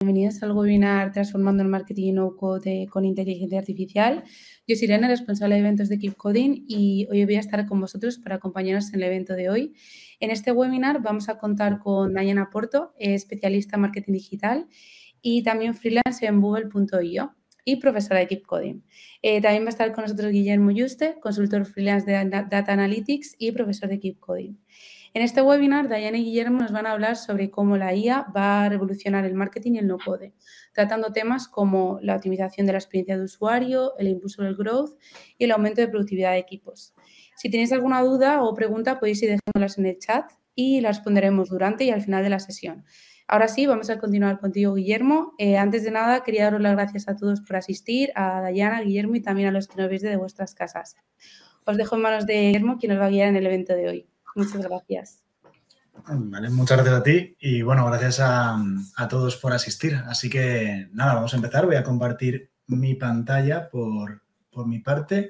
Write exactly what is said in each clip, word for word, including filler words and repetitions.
Bienvenidos al webinar Transformando el Marketing y No-Code con Inteligencia Artificial. Yo soy Irene, responsable de eventos de Keep Coding, y hoy voy a estar con vosotros para acompañarnos en el evento de hoy. En este webinar vamos a contar con Dayana Porto, especialista en marketing digital y también freelance en Google punto i o y profesora de Keep Coding. Eh, también va a estar con nosotros Guillermo Yuste, consultor freelance de Data Analytics y profesor de Keep Coding. En este webinar, Dayana y Guillermo nos van a hablar sobre cómo la I A va a revolucionar el marketing y el no-code, tratando temas como la optimización de la experiencia de usuario, el impulso del growth y el aumento de productividad de equipos. Si tenéis alguna duda o pregunta, podéis ir dejándolas en el chat y las responderemos durante y al final de la sesión. Ahora sí, vamos a continuar contigo, Guillermo. Eh, antes de nada, quería daros las gracias a todos por asistir, a Dayana, a Guillermo y también a los que nos veis desde vuestras casas. Os dejo en manos de Guillermo, quien nos va a guiar en el evento de hoy. Muchas gracias. Vale, muchas gracias a ti y, bueno, gracias a, a todos por asistir. Así que, nada, vamos a empezar. Voy a compartir mi pantalla por, por mi parte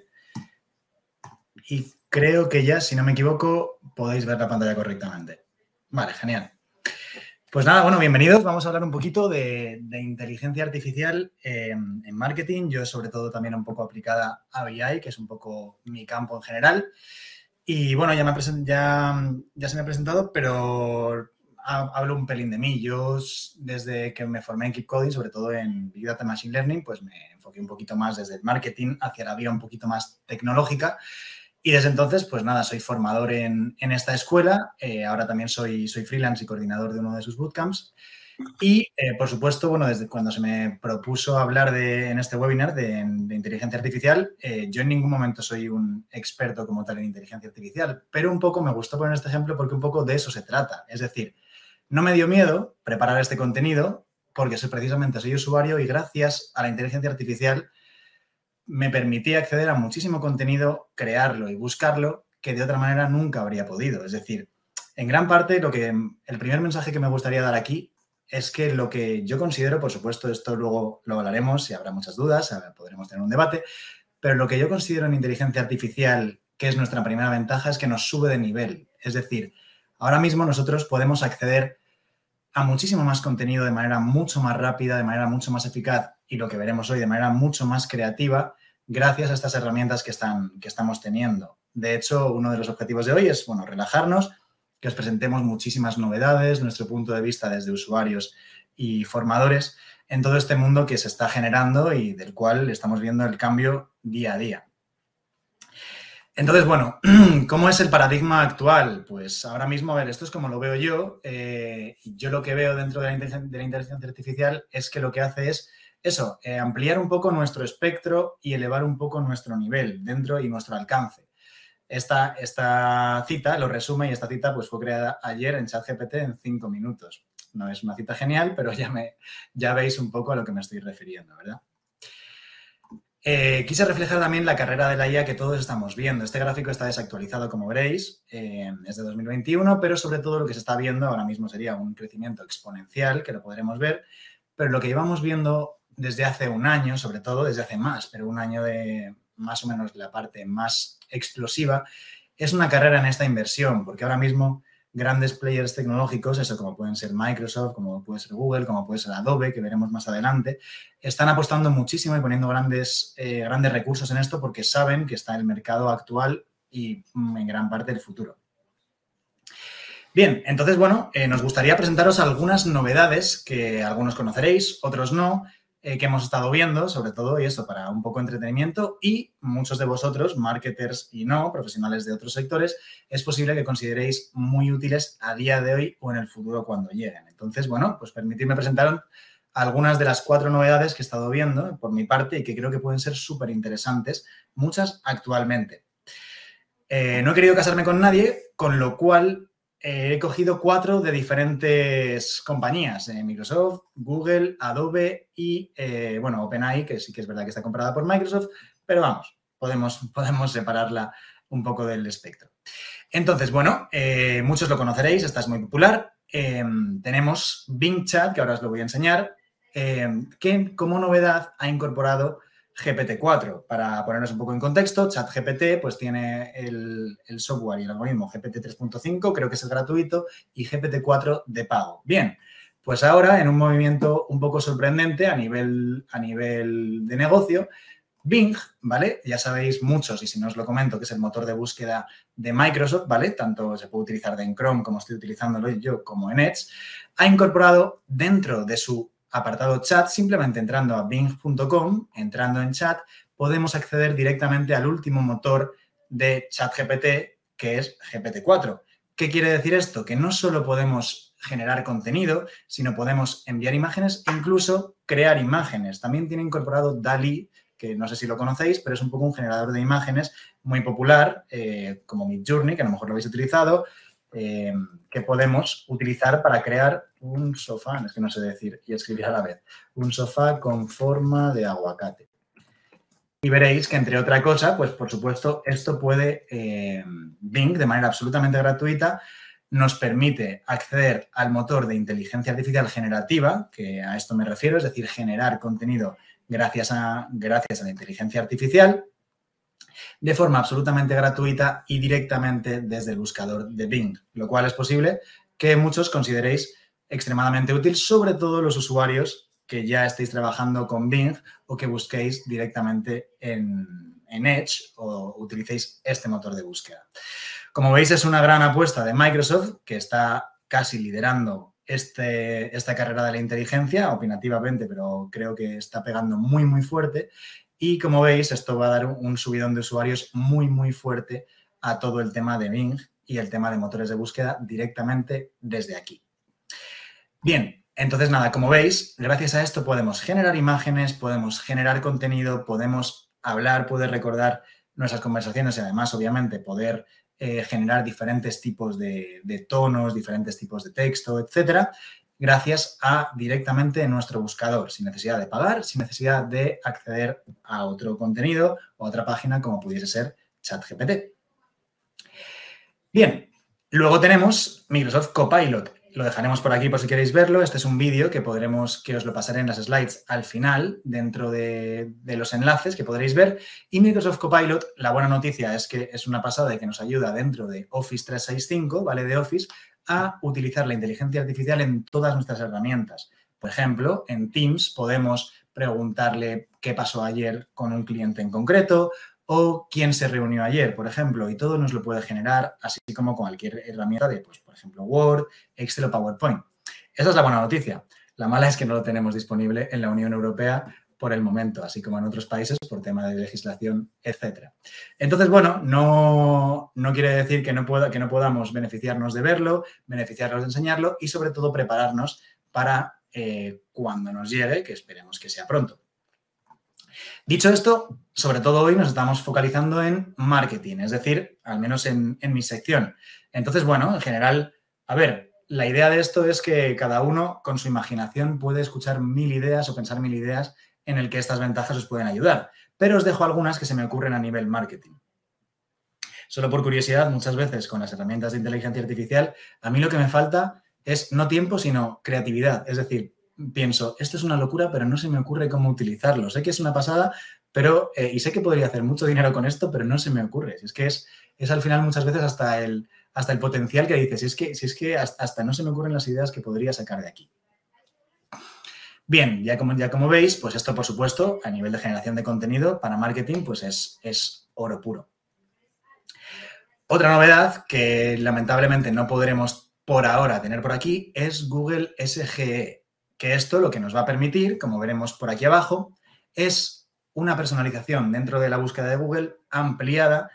y creo que ya, si no me equivoco, podéis ver la pantalla correctamente. Vale, genial. Pues nada, bueno, bienvenidos. Vamos a hablar un poquito de, de inteligencia artificial eh, en marketing. Yo, sobre todo, también un poco aplicada a B I, que es un poco mi campo en general. Y, bueno, ya, me ya, ya se me ha presentado, pero hablo un pelín de mí. Yo, desde que me formé en Keep Coding, sobre todo en Big Data Machine Learning, pues me enfoqué un poquito más desde el marketing hacia la vía un poquito más tecnológica. Y desde entonces, pues nada, soy formador en, en esta escuela. Eh, ahora también soy, soy freelance y coordinador de uno de sus bootcamps. Y, eh, por supuesto, bueno, desde cuando se me propuso hablar de, en este webinar de, de inteligencia artificial, eh, yo en ningún momento soy un experto como tal en inteligencia artificial, pero un poco me gustó poner este ejemplo porque un poco de eso se trata. Es decir, no me dio miedo preparar este contenido porque soy, precisamente soy usuario y gracias a la inteligencia artificial me permitía acceder a muchísimo contenido, crearlo y buscarlo que de otra manera nunca habría podido. Es decir, en gran parte lo que el primer mensaje que me gustaría dar aquí es que lo que yo considero, por supuesto, esto luego lo hablaremos y habrá muchas dudas, podremos tener un debate, pero lo que yo considero en inteligencia artificial, que es nuestra primera ventaja, es que nos sube de nivel. Es decir, ahora mismo nosotros podemos acceder a muchísimo más contenido de manera mucho más rápida, de manera mucho más eficaz y lo que veremos hoy de manera mucho más creativa gracias a estas herramientas que, están, que estamos teniendo. De hecho, uno de los objetivos de hoy es, bueno, relajarnos, que os presentemos muchísimas novedades, nuestro punto de vista desde usuarios y formadores en todo este mundo que se está generando y del cual estamos viendo el cambio día a día. Entonces, bueno, ¿cómo es el paradigma actual? Pues ahora mismo, a ver, esto es como lo veo yo. Eh, yo lo que veo dentro de la, inteligencia, de la inteligencia artificial es que lo que hace es eso, eh, ampliar un poco nuestro espectro y elevar un poco nuestro nivel dentro y nuestro alcance. Esta, esta cita lo resume y esta cita pues, fue creada ayer en ChatGPT en cinco minutos. No es una cita genial, pero ya, me, ya veis un poco a lo que me estoy refiriendo, ¿verdad? Eh, quise reflejar también la carrera de la I A que todos estamos viendo. Este gráfico está desactualizado, como veréis, eh, es de dos mil veintiuno, pero sobre todo lo que se está viendo ahora mismo sería un crecimiento exponencial, que lo podremos ver, pero lo que llevamos viendo desde hace un año, sobre todo desde hace más, pero un año de más o menos la parte más explosiva, es una carrera en esta inversión, porque ahora mismo grandes players tecnológicos, eso como pueden ser Microsoft, como puede ser Google, como puede ser Adobe, que veremos más adelante, están apostando muchísimo y poniendo grandes, eh, grandes recursos en esto porque saben que está el mercado actual y en gran parte el futuro. Bien, entonces, bueno, eh, nos gustaría presentaros algunas novedades que algunos conoceréis, otros no, eh, que hemos estado viendo, sobre todo, y eso, para un poco de entretenimiento, y muchos de vosotros, marketers y no, profesionales de otros sectores, es posible que consideréis muy útiles a día de hoy o en el futuro cuando lleguen. Entonces, bueno, pues permitidme presentar algunas de las cuatro novedades que he estado viendo por mi parte y que creo que pueden ser súper interesantes, muchas actualmente. Eh, no he querido casarme con nadie, con lo cual eh, he cogido cuatro de diferentes compañías, eh, Microsoft, Google, Adobe y, eh, bueno, OpenAI, que sí que es verdad que está comprada por Microsoft, pero vamos, podemos, podemos separarla un poco del espectro. Entonces, bueno, eh, muchos lo conoceréis, esta es muy popular. Eh, tenemos Bing Chat, que ahora os lo voy a enseñar, eh, que como novedad ha incorporado G P T cuatro. Para ponernos un poco en contexto, ChatGPT pues tiene el, el software y el algoritmo G P T tres punto cinco, creo que es el gratuito, y G P T cuatro de pago. Bien, Pues ahora, en un movimiento un poco sorprendente a nivel, a nivel de negocio, Bing, ¿vale? Ya sabéis muchos, y si no os lo comento, que es el motor de búsqueda de Microsoft, ¿vale? Tanto se puede utilizar en Chrome como estoy utilizándolo yo, como en Edge, ha incorporado dentro de su apartado chat, simplemente entrando a bing punto com, entrando en chat, podemos acceder directamente al último motor de ChatGPT, que es G P T cuatro. ¿Qué quiere decir esto? Que no solo podemos generar contenido, sino podemos enviar imágenes e incluso crear imágenes. También tiene incorporado DALL-E, que no sé si lo conocéis, pero es un poco un generador de imágenes muy popular, eh, como Midjourney, que a lo mejor lo habéis utilizado, eh, que podemos utilizar para crear un sofá, es que no sé decir y escribir a la vez, un sofá con forma de aguacate. Y veréis que, entre otra cosa, pues por supuesto, esto puede, eh, Bing, de manera absolutamente gratuita, nos permite acceder al motor de inteligencia artificial generativa, que a esto me refiero, es decir, generar contenido gracias a, gracias a la inteligencia artificial, de forma absolutamente gratuita y directamente desde el buscador de Bing, lo cual es posible que muchos consideréis extremadamente útil, sobre todo los usuarios que ya estéis trabajando con Bing o que busquéis directamente en, en Edge o utilicéis este motor de búsqueda. Como veis, es una gran apuesta de Microsoft, que está casi liderando este, esta carrera de la inteligencia, opinativamente, pero creo que está pegando muy, muy fuerte. Y como veis, esto va a dar un subidón de usuarios muy, muy fuerte a todo el tema de Bing y el tema de motores de búsqueda directamente desde aquí. Bien, entonces nada, como veis, gracias a esto podemos generar imágenes, podemos generar contenido, podemos hablar, poder recordar nuestras conversaciones y además, obviamente, poder eh, generar diferentes tipos de, de tonos, diferentes tipos de texto, etcétera, gracias a directamente nuestro buscador, sin necesidad de pagar, sin necesidad de acceder a otro contenido o a otra página como pudiese ser ChatGPT. Bien, luego tenemos Microsoft Copilot. Lo dejaremos por aquí por si queréis verlo. Este es un vídeo que podremos, que os lo pasaré en las slides al final, dentro de, de los enlaces que podréis ver. Y Microsoft Copilot, la buena noticia es que es una pasada y que nos ayuda dentro de Office trescientos sesenta y cinco, ¿vale? De Office, a utilizar la inteligencia artificial en todas nuestras herramientas. Por ejemplo, en Teams podemos preguntarle qué pasó ayer con un cliente en concreto o quién se reunió ayer, por ejemplo, y todo nos lo puede generar, así como cualquier herramienta de, pues, por ejemplo, Word, Excel o PowerPoint. Esa es la buena noticia. La mala es que no lo tenemos disponible en la Unión Europea por el momento, así como en otros países por tema de legislación, etcétera. Entonces, bueno, no, no quiere decir que no, pueda, que no podamos beneficiarnos de verlo, beneficiarnos de enseñarlo y, sobre todo, prepararnos para eh, cuando nos llegue, que esperemos que sea pronto. Dicho esto, sobre todo hoy nos estamos focalizando en marketing, es decir, al menos en, en mi sección. Entonces, bueno, en general, a ver, la idea de esto es que cada uno con su imaginación puede escuchar mil ideas o pensar mil ideas en el que estas ventajas os pueden ayudar. Pero os dejo algunas que se me ocurren a nivel marketing. Solo por curiosidad, muchas veces con las herramientas de inteligencia artificial, a mí lo que me falta es no tiempo, sino creatividad. Es decir, pienso, esto es una locura, pero no se me ocurre cómo utilizarlo. Sé que es una pasada, pero eh, y sé que podría hacer mucho dinero con esto, pero no se me ocurre. Si es que es, es al final muchas veces hasta el, hasta el potencial que dices. Si es que, si es que hasta, hasta no se me ocurren las ideas que podría sacar de aquí. Bien, ya como, ya como veis, pues esto, por supuesto, a nivel de generación de contenido para marketing, pues es, es oro puro. Otra novedad que lamentablemente no podremos por ahora tener por aquí es Google S G E, que esto lo que nos va a permitir, como veremos por aquí abajo, es una personalización dentro de la búsqueda de Google ampliada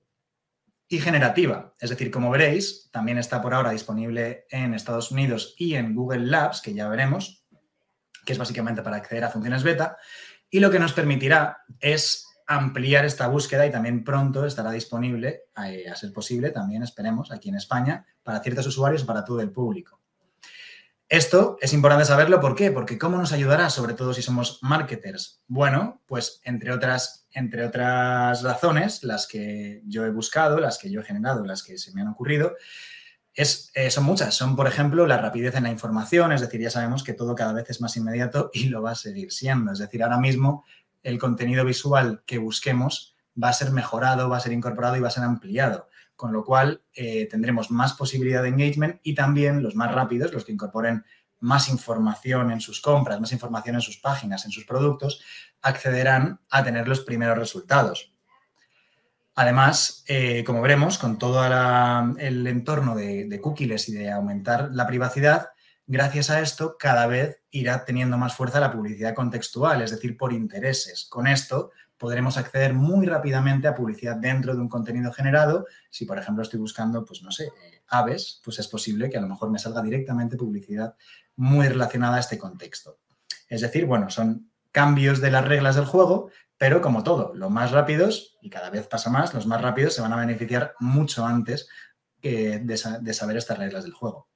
y generativa. Es decir, como veréis, también está por ahora disponible en Estados Unidos y en Google Labs, que ya veremos, que es básicamente para acceder a funciones beta, y lo que nos permitirá es ampliar esta búsqueda y también pronto estará disponible, a, a ser posible, también esperemos, aquí en España, para ciertos usuarios y para todo el público. Esto es importante saberlo, ¿por qué? Porque ¿cómo nos ayudará, sobre todo si somos marketers? Bueno, pues entre otras, entre otras razones, las que yo he buscado, las que yo he generado, las que se me han ocurrido, es, eh, son muchas. Son, por ejemplo, la rapidez en la información, es decir, ya sabemos que todo cada vez es más inmediato y lo va a seguir siendo. Es decir, ahora mismo el contenido visual que busquemos va a ser mejorado, va a ser incorporado y va a ser ampliado. Con lo cual, eh, tendremos más posibilidad de engagement y también los más rápidos, los que incorporen más información en sus compras, más información en sus páginas, en sus productos, accederán a tener los primeros resultados. Además, eh, como veremos, con todo la, el entorno de, de cookies y de aumentar la privacidad, gracias a esto cada vez irá teniendo más fuerza la publicidad contextual, es decir, por intereses. Con esto podremos acceder muy rápidamente a publicidad dentro de un contenido generado. Si, por ejemplo, estoy buscando, pues no sé, eh, aves, pues es posible que a lo mejor me salga directamente publicidad muy relacionada a este contexto. Es decir, bueno, son cambios de las reglas del juego, pero como todo, los más rápidos, y cada vez pasa más, los más rápidos se van a beneficiar mucho antes que de, de saber estas reglas del juego.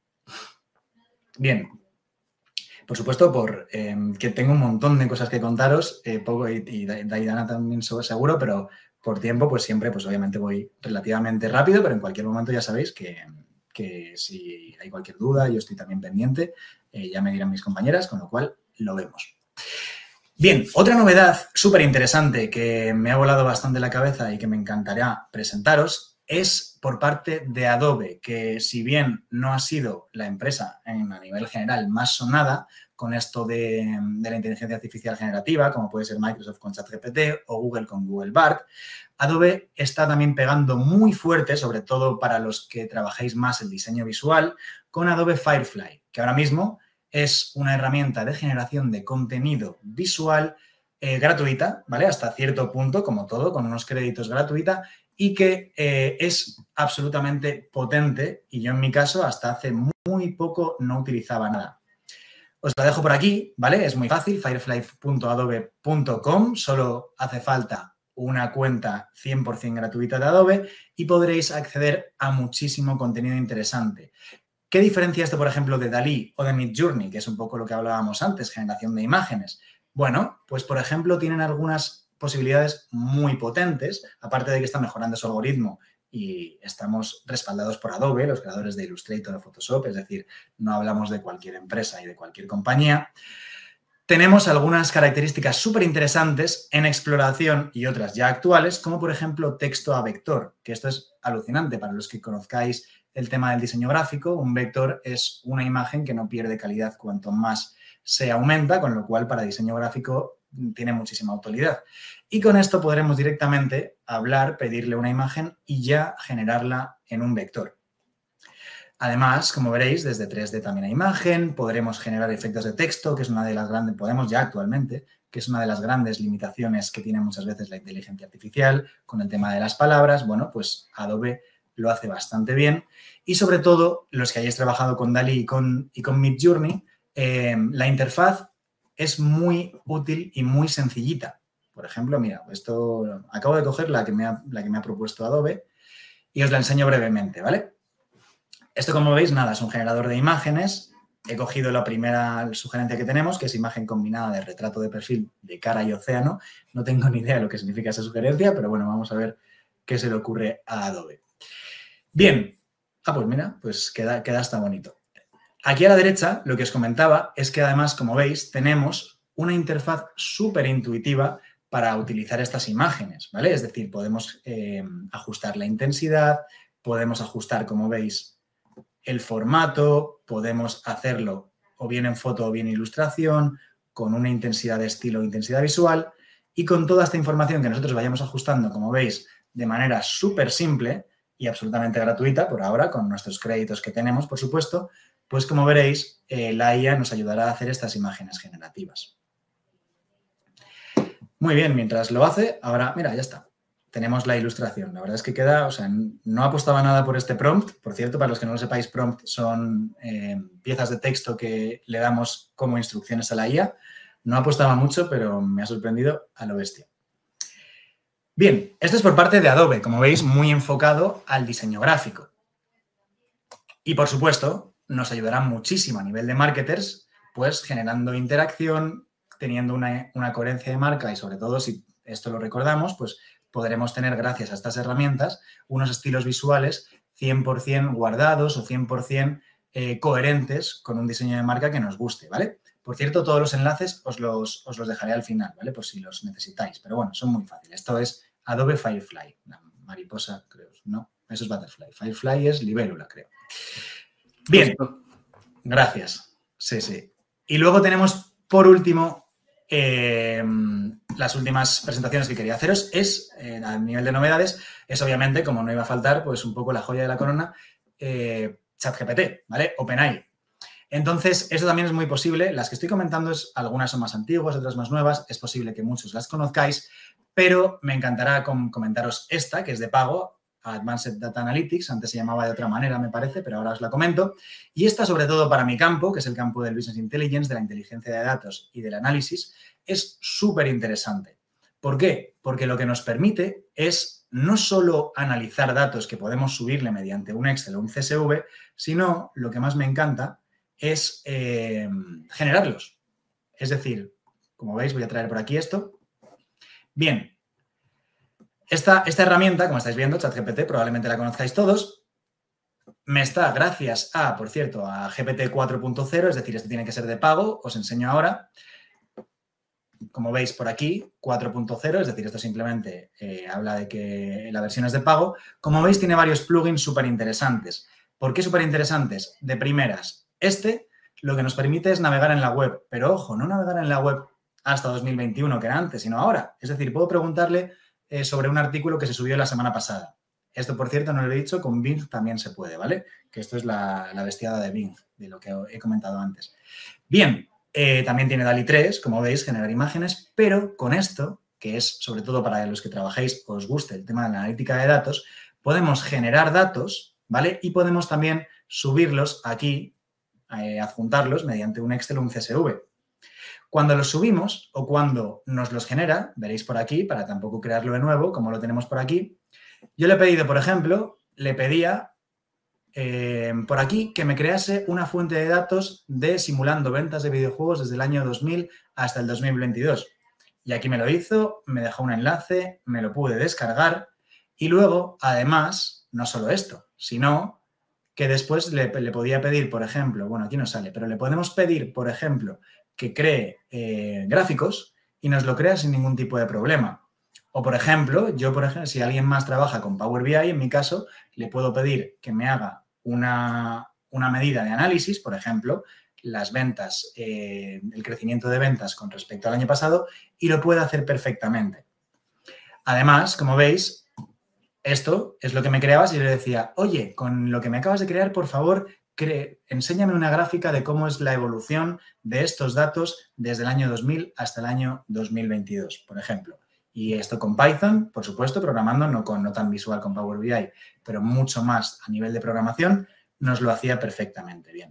Bien, por supuesto, por eh, que tengo un montón de cosas que contaros, eh, poco, y, y Daidana también seguro, pero por tiempo, pues siempre, pues obviamente voy relativamente rápido, pero en cualquier momento ya sabéis que, que si hay cualquier duda, yo estoy también pendiente, eh, ya me dirán mis compañeras, con lo cual lo vemos. Bien, otra novedad súper interesante que me ha volado bastante la cabeza y que me encantaría presentaros es por parte de Adobe, que si bien no ha sido la empresa en, a nivel general más sonada con esto de, de la inteligencia artificial generativa, como puede ser Microsoft con ChatGPT o Google con Google Bard, Adobe está también pegando muy fuerte, sobre todo para los que trabajéis más el diseño visual, con Adobe Firefly, que ahora mismo es una herramienta de generación de contenido visual eh, gratuita, ¿vale? Hasta cierto punto, como todo, con unos créditos gratuita y que eh, es absolutamente potente y yo en mi caso hasta hace muy poco no utilizaba nada. Os la dejo por aquí, ¿vale? Es muy fácil, firefly punto adobe punto com, solo hace falta una cuenta cien por cien gratuita de Adobe y podréis acceder a muchísimo contenido interesante. ¿Qué diferencia esto, por ejemplo, de DALL-E o de Midjourney, que es un poco lo que hablábamos antes, generación de imágenes? Bueno, pues, por ejemplo, tienen algunas posibilidades muy potentes, aparte de que está mejorando su algoritmo y estamos respaldados por Adobe, los creadores de Illustrator o Photoshop, es decir, no hablamos de cualquier empresa y de cualquier compañía. Tenemos algunas características súper interesantes en exploración y otras ya actuales, como, por ejemplo, texto a vector, que esto es alucinante para los que conozcáis el tema del diseño gráfico. Un vector es una imagen que no pierde calidad cuanto más se aumenta, con lo cual para diseño gráfico tiene muchísima utilidad. Y con esto podremos directamente hablar, pedirle una imagen y ya generarla en un vector. Además, como veréis, desde tres D también hay imagen, podremos generar efectos de texto, que es una de las grandes, podemos ya actualmente, que es una de las grandes limitaciones que tiene muchas veces la inteligencia artificial con el tema de las palabras. Bueno, pues Adobe lo hace bastante bien y sobre todo los que hayáis trabajado con DALL-E y con, y con Midjourney, eh, la interfaz es muy útil y muy sencillita. Por ejemplo, mira, esto acabo de coger la que me ha, la que me ha propuesto Adobe y os la enseño brevemente, ¿vale? Esto, como veis, nada, es un generador de imágenes. He cogido la primera sugerencia que tenemos, que es imagen combinada de retrato de perfil de cara y océano. No tengo ni idea de lo que significa esa sugerencia, pero bueno, vamos a ver qué se le ocurre a Adobe. Bien. Ah, pues mira, pues queda, queda hasta bonito. Aquí a la derecha, lo que os comentaba es que además, como veis, tenemos una interfaz súper intuitiva para utilizar estas imágenes, ¿vale? Es decir, podemos eh, ajustar la intensidad, podemos ajustar, como veis, el formato, podemos hacerlo o bien en foto o bien en ilustración, con una intensidad de estilo o intensidad visual, y con toda esta información que nosotros vayamos ajustando, como veis, de manera súper simple y absolutamente gratuita por ahora, con nuestros créditos que tenemos, por supuesto, pues como veréis, eh, la I A nos ayudará a hacer estas imágenes generativas. Muy bien, mientras lo hace, ahora, mira, ya está. Tenemos la ilustración. La verdad es que queda, o sea, no apostaba nada por este prompt. Por cierto, para los que no lo sepáis, prompt son eh, piezas de texto que le damos como instrucciones a la I A. No apostaba mucho, pero me ha sorprendido a lo bestia. Bien, esto es por parte de Adobe, como veis, muy enfocado al diseño gráfico. Y, por supuesto, nos ayudará muchísimo a nivel de marketers, pues generando interacción, teniendo una, una coherencia de marca y, sobre todo, si esto lo recordamos, pues podremos tener, gracias a estas herramientas, unos estilos visuales cien por cien guardados o cien por cien eh, coherentes con un diseño de marca que nos guste, ¿vale? Por cierto, todos los enlaces os los, os los dejaré al final, ¿vale? Por si los necesitáis. Pero bueno, son muy fáciles. Esto es Adobe Firefly. La mariposa, creo. No, eso es Butterfly. Firefly es libélula, creo. Bien. Gracias. Sí, sí. Y luego tenemos, por último, eh, las últimas presentaciones que quería haceros. Es, eh, a nivel de novedades, es obviamente, como no iba a faltar, pues un poco la joya de la corona, eh, ChatGPT, ¿vale? OpenAI. Entonces, eso también es muy posible. Las que estoy comentando, es, algunas son más antiguas, otras más nuevas. Es posible que muchos las conozcáis, pero me encantará com comentaros esta, que es de pago, Advanced Data Analytics. Antes se llamaba de otra manera, me parece, pero ahora os la comento. Y esta, sobre todo para mi campo, que es el campo del Business Intelligence, de la inteligencia de datos y del análisis, es súper interesante. ¿Por qué? Porque lo que nos permite es no solo analizar datos que podemos subirle mediante un Excel o un C S V, sino, lo que más me encanta, es eh, generarlos. Es decir, como veis, voy a traer por aquí esto. Bien, esta, esta herramienta, como estáis viendo, ChatGPT, probablemente la conozcáis todos, me está, gracias a, por cierto, a G P T cuatro punto cero, es decir, este tiene que ser de pago, os enseño ahora. Como veis por aquí, cuatro punto cero, es decir, esto simplemente eh, habla de que la versión es de pago. Como veis, tiene varios plugins súper interesantes. ¿Por qué súper interesantes? De primeras, este lo que nos permite es navegar en la web, pero ojo, no navegar en la web hasta dos mil veintiuno, que era antes, sino ahora. Es decir, puedo preguntarle eh, sobre un artículo que se subió la semana pasada. Esto, por cierto, no lo he dicho, con Bing también se puede, ¿vale? Que esto es la, la bestiada de Bing, de lo que he comentado antes. Bien, eh, también tiene DALL-E tres, como veis, generar imágenes, pero con esto, que es sobre todo para los que trabajéis o os guste el tema de la analítica de datos, podemos generar datos, ¿vale? Y podemos también subirlos aquí, eh, adjuntarlos mediante un Excel o un C S V. Cuando los subimos o cuando nos los genera, veréis por aquí, para tampoco crearlo de nuevo, como lo tenemos por aquí, yo le he pedido, por ejemplo, le pedía eh, por aquí que me crease una fuente de datos de simulando ventas de videojuegos desde el año dos mil hasta el dos mil veintidós. Y aquí me lo hizo, me dejó un enlace, me lo pude descargar y luego, además, no solo esto, sino que después le, le podía pedir, por ejemplo, bueno, aquí no sale, pero le podemos pedir, por ejemplo, que cree eh, gráficos y nos lo crea sin ningún tipo de problema. O, por ejemplo, yo, por ejemplo, si alguien más trabaja con Power B I, en mi caso, le puedo pedir que me haga una, una medida de análisis, por ejemplo, las ventas, eh, el crecimiento de ventas con respecto al año pasado, y lo puede hacer perfectamente. Además, como veis, esto es lo que me creaba si yo le decía, oye, con lo que me acabas de crear, por favor, cree, enséñame una gráfica de cómo es la evolución de estos datos desde el año dos mil hasta el año dos mil veintidós, por ejemplo. Y esto con Python, por supuesto, programando, no, con, no tan visual con Power B I, pero mucho más a nivel de programación, nos lo hacía perfectamente bien.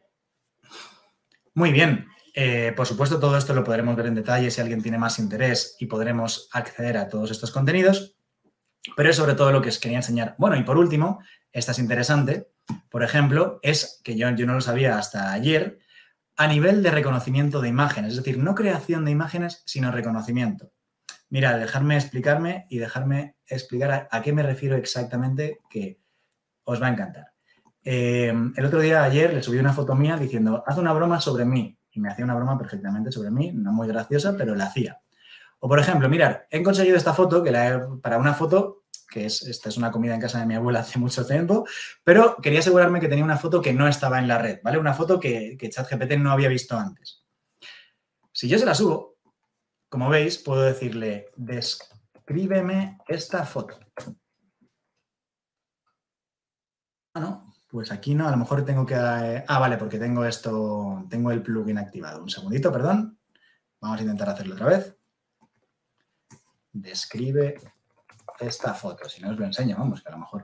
Muy bien. Eh, por supuesto, todo esto lo podremos ver en detalle si alguien tiene más interés y podremos acceder a todos estos contenidos, pero es sobre todo lo que os quería enseñar. Bueno, y por último, esta es interesante, por ejemplo, es que yo, yo no lo sabía hasta ayer, a nivel de reconocimiento de imágenes, es decir, no creación de imágenes, sino reconocimiento. Mira, dejarme explicarme y dejarme explicar a, a qué me refiero exactamente, que os va a encantar. Eh, el otro día, ayer, le subí una foto mía diciendo, haz una broma sobre mí. Y me hacía una broma perfectamente sobre mí, no muy graciosa, pero la hacía. O, por ejemplo, mirad, he conseguido esta foto, que la he, para una foto, que es, esta es una comida en casa de mi abuela hace mucho tiempo, pero quería asegurarme que tenía una foto que no estaba en la red, ¿vale? Una foto que, que ChatGPT no había visto antes. Si yo se la subo, como veis, puedo decirle, descríbeme esta foto. Ah, no, pues aquí no, a lo mejor tengo que... Eh, ah, vale, porque tengo esto, tengo el plugin activado. Un segundito, perdón. Vamos a intentar hacerlo otra vez. Describe esta foto. Si no os lo enseño, vamos, que a lo mejor...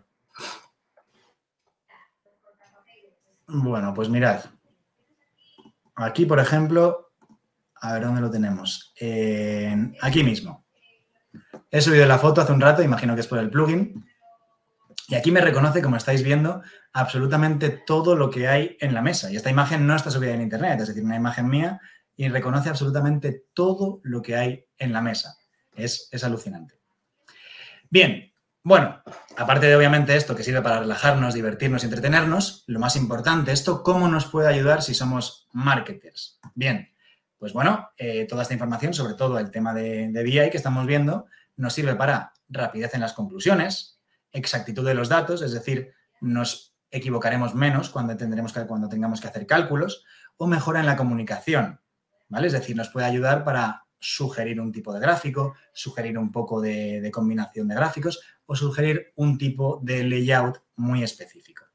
Bueno, pues mirad. Aquí, por ejemplo... A ver, ¿dónde lo tenemos? Eh, aquí mismo. He subido la foto hace un rato, imagino que es por el plugin. Y aquí me reconoce, como estáis viendo, absolutamente todo lo que hay en la mesa. Y esta imagen no está subida en internet, es decir, una imagen mía, y reconoce absolutamente todo lo que hay en la mesa. Es, es alucinante. Bien, bueno, aparte de obviamente esto que sirve para relajarnos, divertirnos y entretenernos, lo más importante, esto cómo nos puede ayudar si somos marketers. Bien. Pues bueno, eh, toda esta información, sobre todo el tema de, de B I que estamos viendo, nos sirve para rapidez en las conclusiones, exactitud de los datos, es decir, nos equivocaremos menos cuando, tendremos que, cuando tengamos que hacer cálculos, o mejora en la comunicación, ¿vale? Es decir, nos puede ayudar para sugerir un tipo de gráfico, sugerir un poco de, de combinación de gráficos o sugerir un tipo de layout muy específico.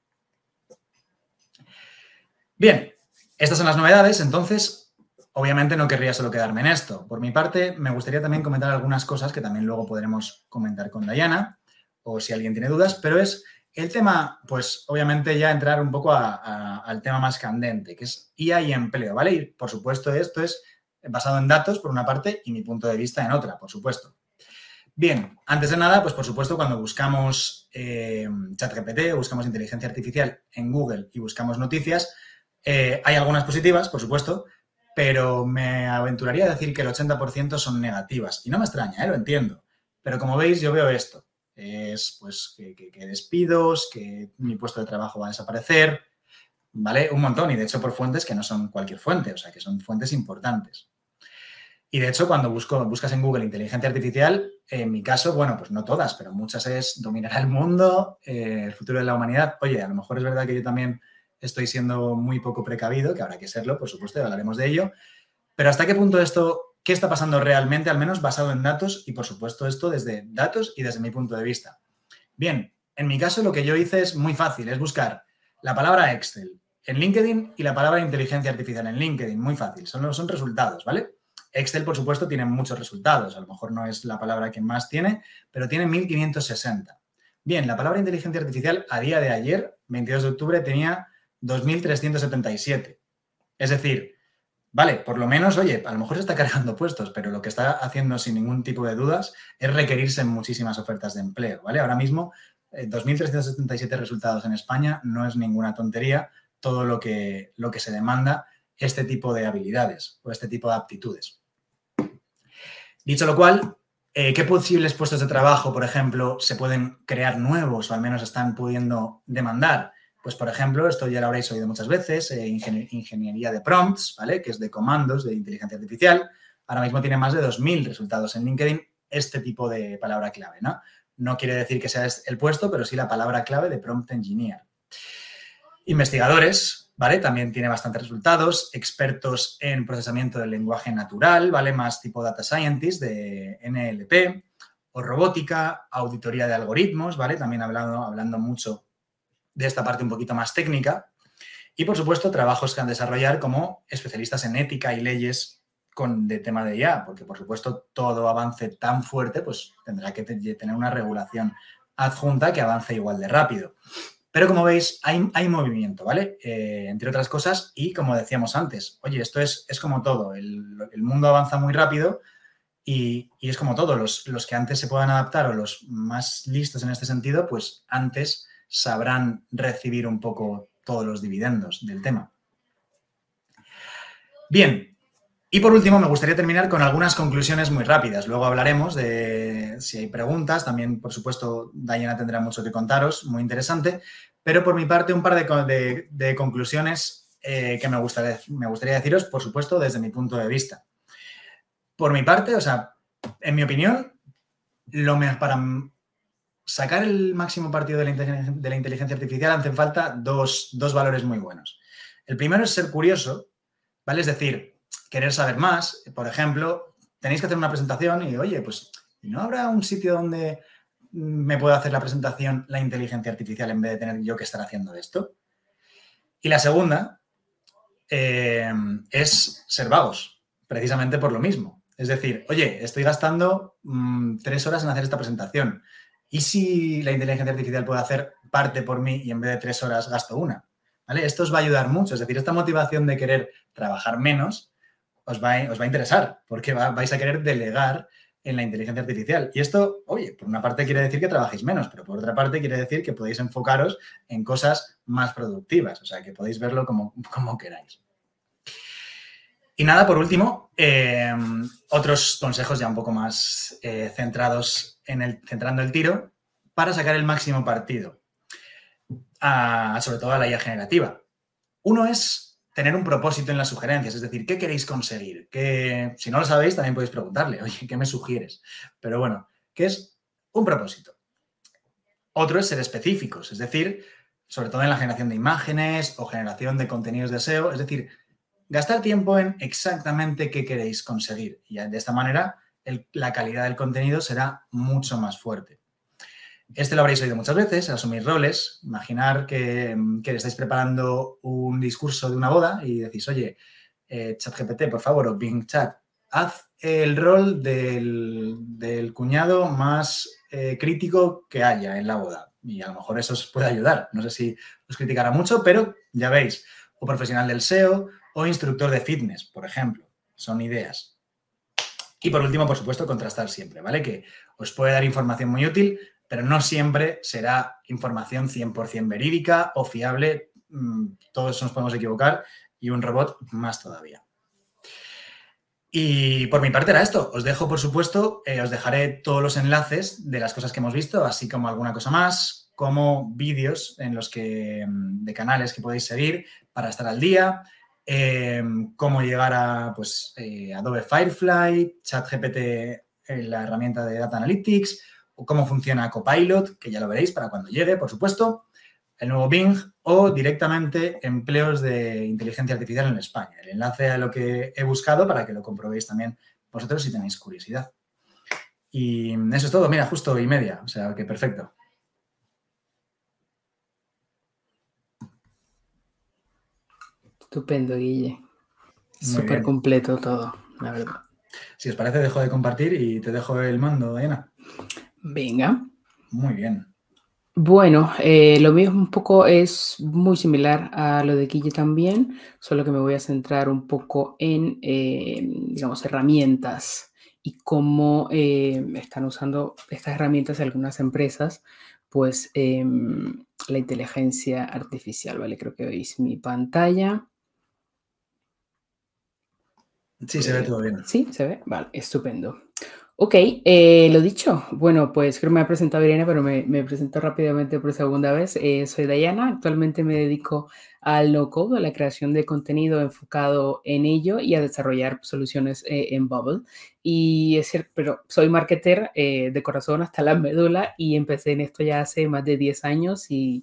Bien, estas son las novedades, entonces, obviamente no querría solo quedarme en esto. Por mi parte, me gustaría también comentar algunas cosas que también luego podremos comentar con Diana, o si alguien tiene dudas, pero es el tema, pues, obviamente ya entrar un poco a, a, al tema más candente, que es I A y empleo, ¿vale? Y, por supuesto, esto es basado en datos, por una parte, y mi punto de vista en otra, por supuesto. Bien, antes de nada, pues, por supuesto, cuando buscamos eh, ChatGPT o buscamos inteligencia artificial en Google y buscamos noticias, Eh, hay algunas positivas, por supuesto, pero me aventuraría a decir que el ochenta por ciento son negativas. Y no me extraña, ¿eh? Lo entiendo. Pero como veis, yo veo esto. Es, pues, que, que, que despidos, que mi puesto de trabajo va a desaparecer, ¿vale? Un montón. Y, de hecho, por fuentes que no son cualquier fuente, o sea, que son fuentes importantes. Y, de hecho, cuando busco, buscas en Google inteligencia artificial, en mi caso, bueno, pues no todas, pero muchas es dominará el mundo, eh, el futuro de la humanidad. Oye, a lo mejor es verdad que yo también estoy siendo muy poco precavido, que habrá que serlo, por supuesto, hablaremos de ello. Pero ¿hasta qué punto esto, qué está pasando realmente, al menos basado en datos? Y, por supuesto, esto desde datos y desde mi punto de vista. Bien, en mi caso lo que yo hice es muy fácil, es buscar la palabra Excel en LinkedIn y la palabra inteligencia artificial en LinkedIn. Muy fácil, son, son resultados, ¿vale? Excel, por supuesto, tiene muchos resultados. A lo mejor no es la palabra que más tiene, pero tiene mil quinientos sesenta. Bien, la palabra inteligencia artificial a día de ayer, veintidós de octubre, tenía dos mil trescientos setenta y siete. Es decir, vale, por lo menos, oye, a lo mejor se está cargando puestos, pero lo que está haciendo sin ningún tipo de dudas es requerirse en muchísimas ofertas de empleo, ¿vale? Ahora mismo, eh, dos mil trescientos setenta y siete resultados en España no es ninguna tontería todo lo que, lo que se demanda este tipo de habilidades o este tipo de aptitudes. Dicho lo cual, eh, ¿qué posibles puestos de trabajo, por ejemplo, se pueden crear nuevos o al menos están pudiendo demandar? Pues, por ejemplo, esto ya lo habréis oído muchas veces, eh, ingen- ingeniería de prompts, ¿vale? Que es de comandos de inteligencia artificial. Ahora mismo tiene más de dos mil resultados en LinkedIn este tipo de palabra clave, ¿no? No quiere decir que sea el puesto, pero sí la palabra clave de prompt engineer. Investigadores, ¿vale? También tiene bastantes resultados. Expertos en procesamiento del lenguaje natural, ¿vale? Más tipo data scientist de N L P. O robótica, auditoría de algoritmos, ¿vale? También hablando, hablando mucho de esta parte un poquito más técnica. Y, por supuesto, trabajos que han de desarrollar como especialistas en ética y leyes con, de tema de I A, porque, por supuesto, todo avance tan fuerte, pues tendrá que tener una regulación adjunta que avance igual de rápido. Pero, como veis, hay, hay movimiento, ¿vale? Eh, entre otras cosas, y como decíamos antes, oye, esto es, es como todo, el, el mundo avanza muy rápido y, y es como todo, los, los que antes se puedan adaptar o los más listos en este sentido, pues antes sabrán recibir un poco todos los dividendos del tema. Bien, y por último me gustaría terminar con algunas conclusiones muy rápidas. Luego hablaremos de si hay preguntas. También, por supuesto, Diana tendrá mucho que contaros, muy interesante. Pero por mi parte, un par de, de, de conclusiones eh, que me gustaría, me gustaría deciros, por supuesto, desde mi punto de vista. Por mi parte, o sea, en mi opinión, lo me, para sacar el máximo partido de la inteligencia, de la inteligencia artificial hacen falta dos, dos valores muy buenos. El primero es ser curioso, ¿vale? Es decir, querer saber más. Por ejemplo, tenéis que hacer una presentación y, oye, pues, ¿no habrá un sitio donde me pueda hacer la presentación la inteligencia artificial en vez de tener yo que estar haciendo esto? Y la segunda eh, es ser vagos, precisamente por lo mismo. Es decir, oye, estoy gastando mmm, tres horas en hacer esta presentación. ¿Y si la inteligencia artificial puede hacer parte por mí y en vez de tres horas gasto una? ¿Vale? Esto os va a ayudar mucho. Es decir, esta motivación de querer trabajar menos os va a, os va a interesar porque va, vais a querer delegar en la inteligencia artificial. Y esto, oye, por una parte quiere decir que trabajéis menos, pero por otra parte quiere decir que podéis enfocaros en cosas más productivas. O sea, que podéis verlo como, como queráis. Y nada, por último, eh, otros consejos ya un poco más eh, centrados en el, centrando el tiro para sacar el máximo partido, a, sobre todo a la I A generativa. Uno es tener un propósito en las sugerencias, es decir, ¿qué queréis conseguir? Que, si no lo sabéis, también podéis preguntarle, oye, ¿qué me sugieres? Pero bueno, ¿qué es un propósito? Otro es ser específicos, es decir, sobre todo en la generación de imágenes o generación de contenidos de S E O. Es decir, gastar tiempo en exactamente qué queréis conseguir. Y de esta manera el, la calidad del contenido será mucho más fuerte. Este lo habréis oído muchas veces, asumir roles. Imaginar que, que estáis preparando un discurso de una boda y decís, oye, eh, ChatGPT, por favor, o Bing Chat, haz el rol del, del cuñado más eh, crítico que haya en la boda. Y a lo mejor eso os puede ayudar. No sé si os criticará mucho, pero ya veis, o profesional del S E O o instructor de fitness, por ejemplo. Son ideas. Y por último, por supuesto, contrastar siempre, ¿vale? Que os puede dar información muy útil, pero no siempre será información cien por cien verídica o fiable. Todos nos podemos equivocar y un robot más todavía. Y por mi parte era esto. Os dejo, por supuesto, eh, os dejaré todos los enlaces de las cosas que hemos visto, así como alguna cosa más, como vídeos en los que, de canales que podéis seguir para estar al día, eh, cómo llegar a pues, eh, Adobe Firefly, ChatGPT, eh, la herramienta de Data Analytics, o cómo funciona Copilot, que ya lo veréis para cuando llegue, por supuesto, el nuevo Bing o directamente empleos de inteligencia artificial en España. El enlace a lo que he buscado para que lo comprobéis también vosotros si tenéis curiosidad. Y eso es todo. Mira, justo y media. O sea, que perfecto. Estupendo, Guille. Súper completo todo, la verdad. Si os parece, dejo de compartir y te dejo el mando, Diana. Venga. Muy bien. Bueno, eh, lo mío un poco es muy similar a lo de Guille también, solo que me voy a centrar un poco en, eh, digamos, herramientas y cómo eh, están usando estas herramientas algunas empresas, pues eh, la inteligencia artificial, ¿vale? Creo que veis mi pantalla. Sí, se ve todo bien. Sí, se ve. Vale, estupendo. Ok, eh, lo dicho. Bueno, pues creo que me ha presentado Irene, pero me, me presento rápidamente por segunda vez. Eh, soy Dayana. Actualmente me dedico al no-code, a la creación de contenido enfocado en ello y a desarrollar soluciones eh, en Bubble. Y es cierto, pero soy marketer eh, de corazón hasta la médula y empecé en esto ya hace más de diez años y...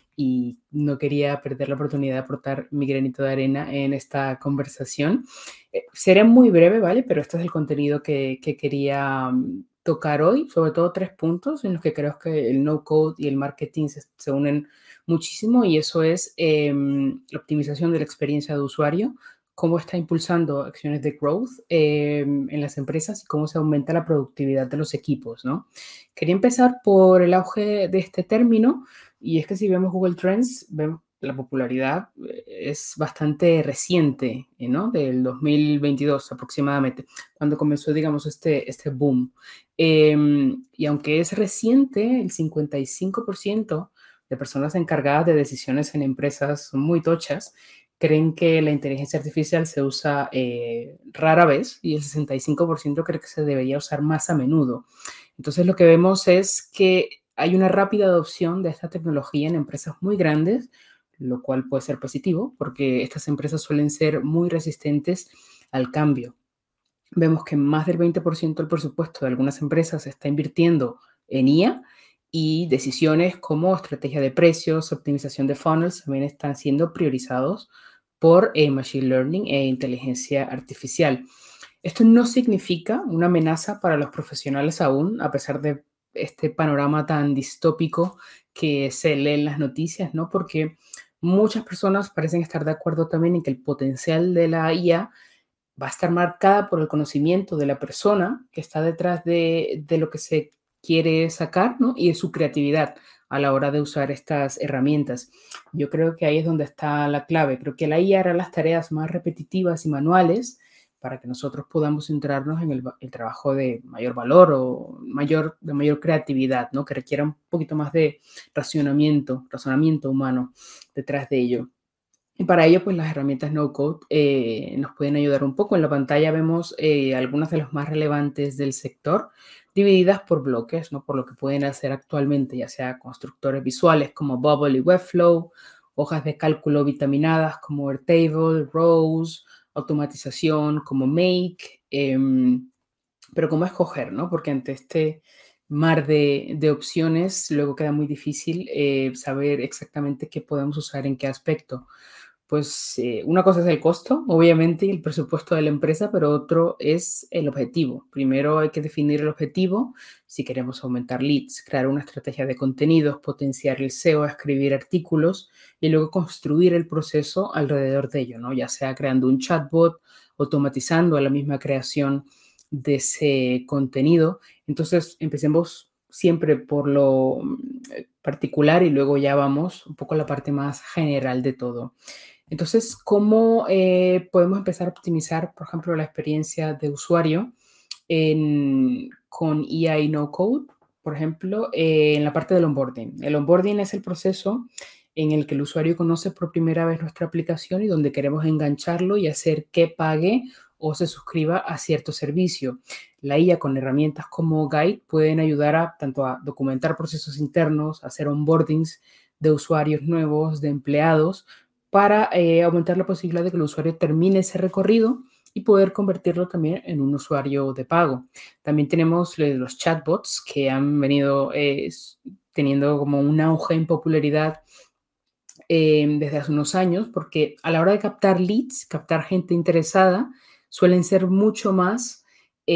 y no quería perder la oportunidad de aportar mi granito de arena en esta conversación. Eh, seré muy breve, ¿vale? Pero este es el contenido que, que quería um, tocar hoy, sobre todo tres puntos en los que creo que el no-code y el marketing se, se unen muchísimo, y eso es eh, la optimización de la experiencia de usuario, cómo está impulsando acciones de growth eh, en las empresas y cómo se aumenta la productividad de los equipos, ¿no? Quería empezar por el auge de este término, y es que si vemos Google Trends, vemos la popularidad es bastante reciente, ¿no? Del dos mil veintidós aproximadamente, cuando comenzó, digamos, este, este boom. Eh, y aunque es reciente, el cincuenta y cinco por ciento de personas encargadas de decisiones en empresas muy tochas creen que la inteligencia artificial se usa eh, rara vez, y el sesenta y cinco por ciento cree que se debería usar más a menudo. Entonces, lo que vemos es que hay una rápida adopción de esta tecnología en empresas muy grandes, lo cual puede ser positivo porque estas empresas suelen ser muy resistentes al cambio. Vemos que más del veinte por ciento del presupuesto de algunas empresas se está invirtiendo en I A, y decisiones como estrategia de precios, optimización de funnels también están siendo priorizados por eh, Machine Learning e inteligencia artificial. Esto no significa una amenaza para los profesionales aún, a pesar de este panorama tan distópico que se lee en las noticias, ¿no? Porque muchas personas parecen estar de acuerdo también en que el potencial de la I A va a estar marcada por el conocimiento de la persona que está detrás de, de lo que se quiere sacar, ¿no? Y de su creatividad a la hora de usar estas herramientas. Yo creo que ahí es donde está la clave. Creo que la I A hará las tareas más repetitivas y manuales para que nosotros podamos centrarnos en el, el trabajo de mayor valor o mayor, de mayor creatividad, ¿no? Que requiera un poquito más de razonamiento, razonamiento humano detrás de ello. Y para ello, pues las herramientas no-code eh, nos pueden ayudar un poco. En la pantalla vemos eh, algunas de las más relevantes del sector, divididas por bloques, ¿no? Por lo que pueden hacer actualmente, ya sea constructores visuales como Bubble y Webflow, hojas de cálculo vitaminadas como Airtable, Rows, automatización como Make, eh, pero cómo escoger, ¿no? Porque ante este mar de, de opciones, luego queda muy difícil eh, saber exactamente qué podemos usar en qué aspecto. Pues eh, una cosa es el costo, obviamente, y el presupuesto de la empresa, pero otro es el objetivo. Primero hay que definir el objetivo, si queremos aumentar leads, crear una estrategia de contenidos, potenciar el S E O, escribir artículos y luego construir el proceso alrededor de ello, ¿no? Ya sea creando un chatbot, automatizando la misma creación de ese contenido. Entonces, empecemos siempre por lo particular y luego ya vamos un poco a la parte más general de todo. Entonces, ¿cómo eh, podemos empezar a optimizar, por ejemplo, la experiencia de usuario en, con A I no code? Por ejemplo, eh, en la parte del onboarding. El onboarding es el proceso en el que el usuario conoce por primera vez nuestra aplicación y donde queremos engancharlo y hacer que pague o se suscriba a cierto servicio. La I A con herramientas como Guide pueden ayudar a tanto a documentar procesos internos, a hacer onboardings de usuarios nuevos, de empleados, para eh, aumentar la posibilidad de que el usuario termine ese recorrido y poder convertirlo también en un usuario de pago. También tenemos los chatbots que han venido eh, teniendo como un auge en popularidad eh, desde hace unos años, porque a la hora de captar leads, captar gente interesada, suelen ser mucho más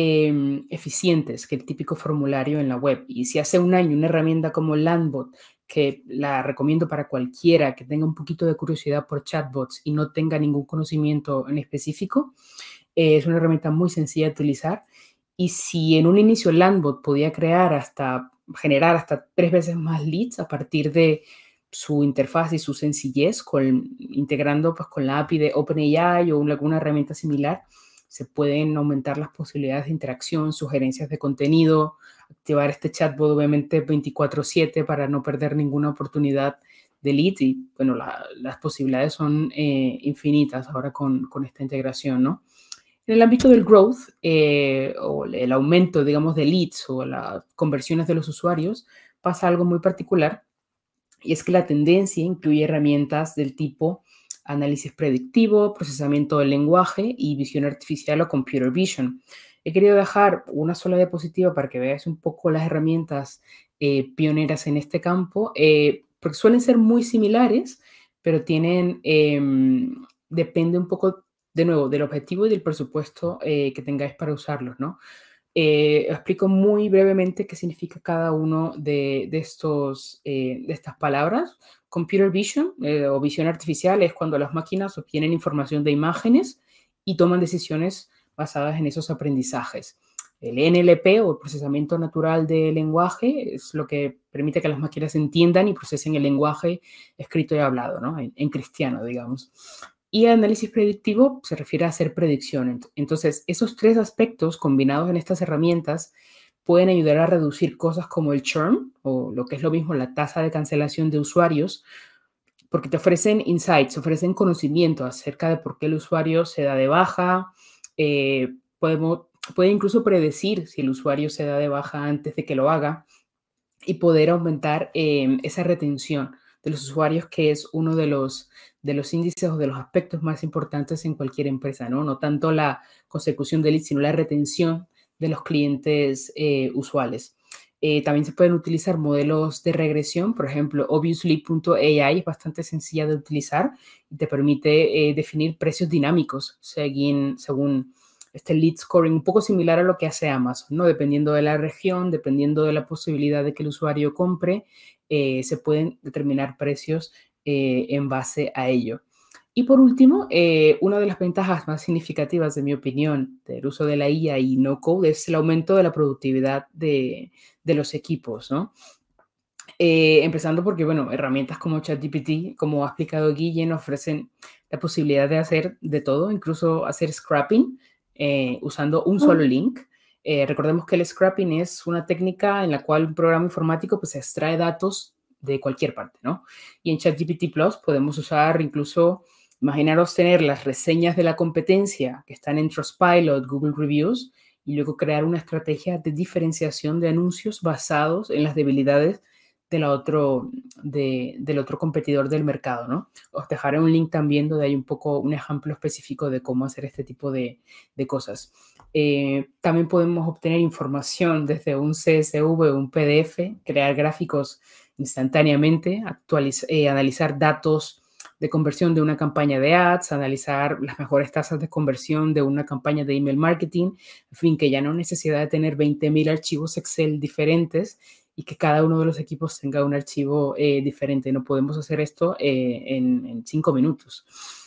eh, eficientes que el típico formulario en la web. Y si hace un año una herramienta como Landbot, que la recomiendo para cualquiera que tenga un poquito de curiosidad por chatbots y no tenga ningún conocimiento en específico, eh, es una herramienta muy sencilla de utilizar. Y si en un inicio Landbot podía crear hasta, generar hasta tres veces más leads a partir de su interfaz y su sencillez, con, integrando pues, con la A P I de OpenAI o alguna herramienta similar, se pueden aumentar las posibilidades de interacción, sugerencias de contenido, activar este chatbot obviamente veinticuatro siete para no perder ninguna oportunidad de lead y bueno, la, las posibilidades son eh, infinitas ahora con, con esta integración, ¿no? En el ámbito del growth eh, o el aumento, digamos, de leads o las conversiones de los usuarios, pasa algo muy particular y es que la tendencia incluye herramientas del tipo análisis predictivo, procesamiento del lenguaje y visión artificial o computer vision. He querido dejar una sola diapositiva para que veáis un poco las herramientas eh, pioneras en este campo, eh, porque suelen ser muy similares, pero tienen, eh, depende un poco, de nuevo, del objetivo y del presupuesto eh, que tengáis para usarlos, ¿no? Eh, explico muy brevemente qué significa cada uno de, de, estos, eh, de estas palabras. Computer vision eh, o visión artificial es cuando las máquinas obtienen información de imágenes y toman decisiones basadas en esos aprendizajes. El N L P o el procesamiento natural del lenguaje es lo que permite que las máquinas entiendan y procesen el lenguaje escrito y hablado, ¿no? en, en cristiano, digamos. Y análisis predictivo se refiere a hacer predicción. Entonces, esos tres aspectos combinados en estas herramientas pueden ayudar a reducir cosas como el churn, o lo que es lo mismo, la tasa de cancelación de usuarios, porque te ofrecen insights, ofrecen conocimiento acerca de por qué el usuario se da de baja, eh, podemos, puede incluso predecir si el usuario se da de baja antes de que lo haga y poder aumentar eh, esa retención de los usuarios, que es uno de los, de los índices o de los aspectos más importantes en cualquier empresa, ¿no? No tanto la consecución de leads, sino la retención de los clientes eh, usuales. Eh, también se pueden utilizar modelos de regresión, por ejemplo, Obviously punto A I es bastante sencilla de utilizar y te permite eh, definir precios dinámicos según, según este lead scoring, un poco similar a lo que hace Amazon, ¿no? Dependiendo de la región, dependiendo de la posibilidad de que el usuario compre, eh, se pueden determinar precios eh, en base a ello. Y por último, eh, una de las ventajas más significativas, de mi opinión, del uso de la I A y no-code es el aumento de la productividad de, de los equipos, ¿no? Eh, empezando porque, bueno, herramientas como ChatGPT, como ha explicado Guillén, ofrecen la posibilidad de hacer de todo, incluso hacer scrapping eh, usando un solo link. Eh, recordemos que el scrapping es una técnica en la cual un programa informático pues extrae datos de cualquier parte, ¿no? Y en ChatGPT Plus podemos usar incluso, imaginaros tener las reseñas de la competencia que están en Trustpilot, Google Reviews, y luego crear una estrategia de diferenciación de anuncios basados en las debilidades de la otro, de, del otro competidor del mercado, ¿no? Os dejaré un link también donde hay un poco un ejemplo específico de cómo hacer este tipo de, de cosas. Eh, también podemos obtener información desde un C S V o un P D F, crear gráficos instantáneamente, actualizar, eh, analizar datos de conversión de una campaña de ads, analizar las mejores tasas de conversión de una campaña de email marketing, en fin, que ya no hay necesidad de tener veinte mil archivos Excel diferentes y que cada uno de los equipos tenga un archivo eh, diferente. No podemos hacer esto eh, en, en cinco minutos.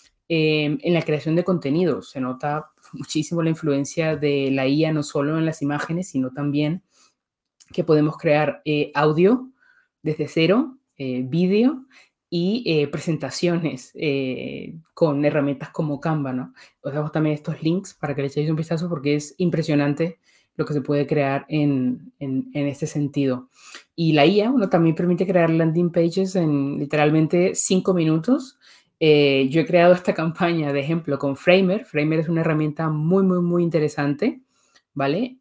Eh, en la creación de contenidos se nota muchísimo la influencia de la I A, no solo en las imágenes, sino también que podemos crear eh, audio desde cero, eh, vídeo y eh, presentaciones eh, con herramientas como Canva, ¿no? Os dejo también estos links para que le echéis un vistazo porque es impresionante lo que se puede crear en, en, en este sentido. Y la I A, bueno, también permite crear landing pages en literalmente cinco minutos. Eh, yo he creado esta campaña, de ejemplo, con Framer. Framer es una herramienta muy, muy, muy interesante, ¿vale?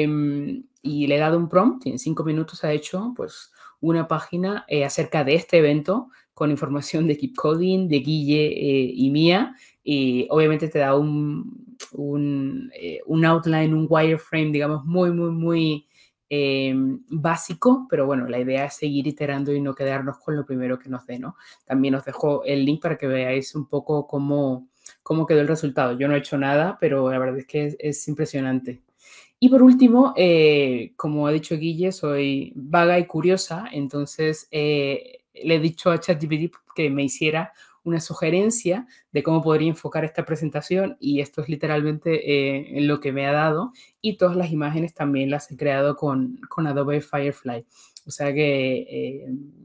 Eh, y le he dado un prompt y en cinco minutos ha hecho, pues, una página eh, acerca de este evento con información de Keep Coding, de Guille eh, y mía. Y obviamente te da un, un, eh, un outline, un wireframe, digamos, muy, muy, muy eh, básico, pero bueno, la idea es seguir iterando y no quedarnos con lo primero que nos dé, ¿no? También os dejo el link para que veáis un poco cómo, cómo quedó el resultado. Yo no he hecho nada, pero la verdad es que es, es impresionante. Y por último, eh, como ha dicho Guille, soy vaga y curiosa, entonces eh, le he dicho a ChatGPT que me hiciera una sugerencia de cómo podría enfocar esta presentación y esto es literalmente eh, lo que me ha dado y todas las imágenes también las he creado con, con Adobe Firefly. O sea que, eh,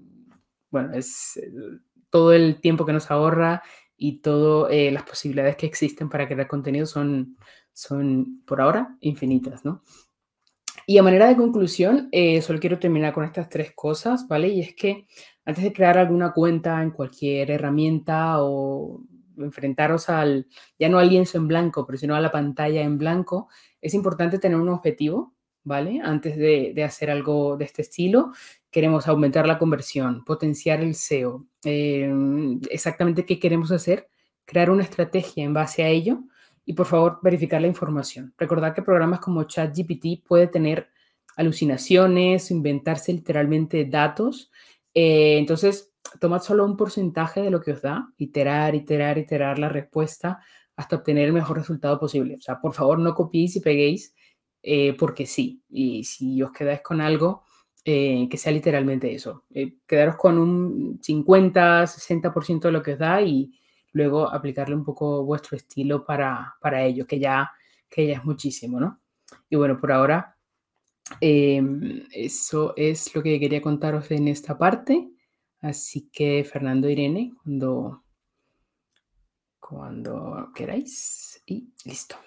bueno, es todo el tiempo que nos ahorra y todas eh, las posibilidades que existen para crear contenido son, son por ahora infinitas, ¿no? Y a manera de conclusión, eh, solo quiero terminar con estas tres cosas, ¿vale? Y es que antes de crear alguna cuenta en cualquier herramienta o enfrentaros al, ya no al lienzo en blanco, pero sino a la pantalla en blanco, es importante tener un objetivo, ¿vale? Antes de, de hacer algo de este estilo, queremos aumentar la conversión, potenciar el S E O. Eh, exactamente qué queremos hacer, crear una estrategia en base a ello y, por favor, verificar la información. Recordad que programas como ChatGPT puede tener alucinaciones, inventarse literalmente datos. Eh, entonces, tomad solo un porcentaje de lo que os da, iterar, iterar, iterar la respuesta hasta obtener el mejor resultado posible. O sea, por favor, no copiéis y peguéis eh, porque sí. Y si os quedáis con algo, eh, que sea literalmente eso. Eh, quedaros con un cincuenta, sesenta por ciento de lo que os da y luego aplicarle un poco vuestro estilo para, para ello, que ya, que ya es muchísimo, ¿no? Y bueno, por ahora, eh, eso es lo que quería contaros en esta parte. Así que, Fernando, Irene, cuando, cuando queráis. Y listo.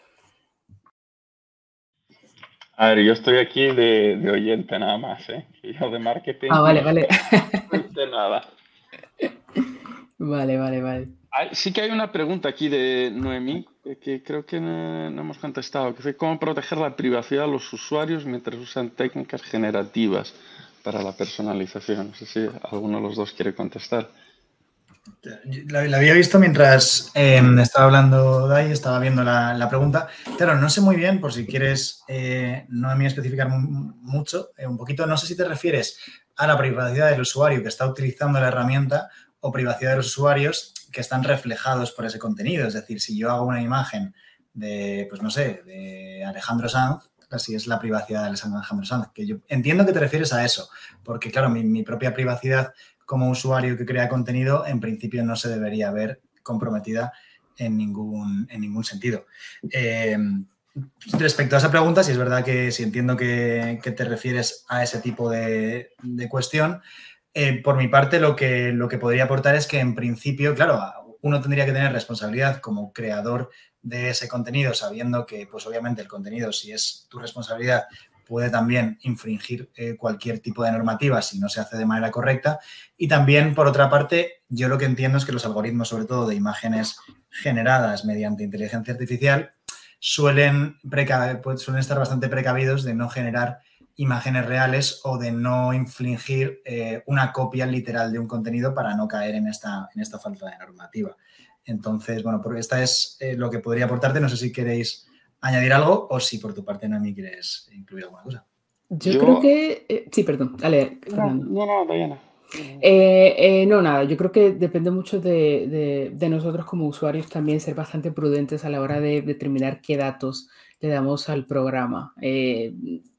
A ver, yo estoy aquí de, de oyente nada más, ¿eh? Yo de marketing Ah, vale, no, vale. no sé nada. Vale, vale, vale. Hay, sí que hay una pregunta aquí de Noemí que creo que no, no hemos contestado, que es cómo proteger la privacidad de los usuarios mientras usan técnicas generativas para la personalización. No sé si alguno de los dos quiere contestar. La, la había visto mientras eh, estaba hablando Dai, estaba viendo la, la pregunta. Claro, no sé muy bien, por si quieres, eh, no a mí especificar mucho, eh, un poquito, no sé si te refieres a la privacidad del usuario que está utilizando la herramienta o privacidad de los usuarios que están reflejados por ese contenido. Es decir, si yo hago una imagen de, pues no sé, de Alejandro Sanz, así es la privacidad de Alejandro Sanz, que yo entiendo que te refieres a eso, porque claro, mi, mi propia privacidad como usuario que crea contenido, en principio no se debería ver comprometida en ningún, en ningún sentido. Eh, respecto a esa pregunta, si es verdad que si entiendo que, que te refieres a ese tipo de, de cuestión, eh, por mi parte lo que, lo que podría aportar es que en principio, claro, uno tendría que tener responsabilidad como creador de ese contenido, sabiendo que, pues obviamente el contenido, si es tu responsabilidad, puede también infringir eh, cualquier tipo de normativa si no se hace de manera correcta. Y también, por otra parte, yo lo que entiendo es que los algoritmos, sobre todo de imágenes generadas mediante inteligencia artificial, suelen, preca- pues, suelen estar bastante precavidos de no generar imágenes reales o de no infligir eh, una copia literal de un contenido para no caer en esta, en esta falta de normativa. Entonces, bueno, porque esta es eh, lo que podría aportarte. No sé si queréis añadir algo o si por tu parte, Noemí, quieres incluir alguna cosa. Yo, Yo- creo que... eh, sí, perdón. Dale, No, Fernando. no, no, Diana. Eh, eh, no, nada, yo creo que depende mucho de, de- de nosotros como usuarios también ser bastante prudentes a la hora de determinar qué datos le damos al programa. Eh,